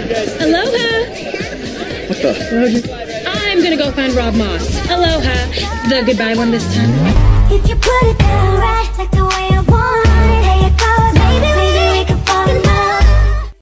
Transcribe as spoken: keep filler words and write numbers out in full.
Aloha. What the? I'm gonna go find Rob Moss. Aloha. The goodbye one this time. If you put it down right, like the way